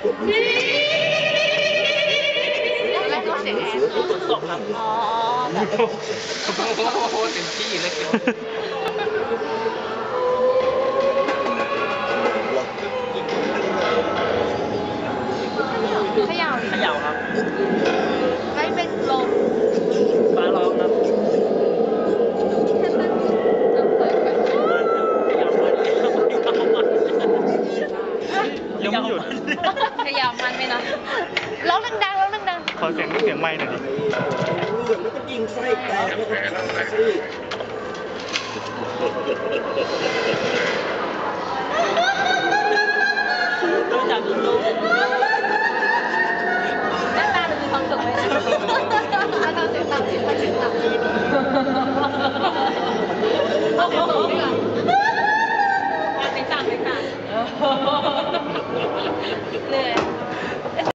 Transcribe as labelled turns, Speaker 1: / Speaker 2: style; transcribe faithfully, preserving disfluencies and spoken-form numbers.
Speaker 1: แรกก็เสียงแอนตกครับอ๋อโอ้โหเต็มที่เลยเกี่ยวเขย่าเขย่าครับไม่เป็นลมฟ้าร้องครับ
Speaker 2: ยังไม่หยุด
Speaker 1: ขยับมันไหมนะร้องดังๆร้องดัง
Speaker 2: ขอเสียงเสียงไม้หน่อยดิ
Speaker 3: แล้วก็ยิงไส้แตกแล้วก็ฆ่าสิ
Speaker 1: รู้จักลูกหน้าตาดูมีความสุขไหมนะหน้าตาเสียงต่ำเสียงต่ำเสียงต่ำเอาเสียงสูงดีกว่าเสียงต่ำเสียงต่ำเลย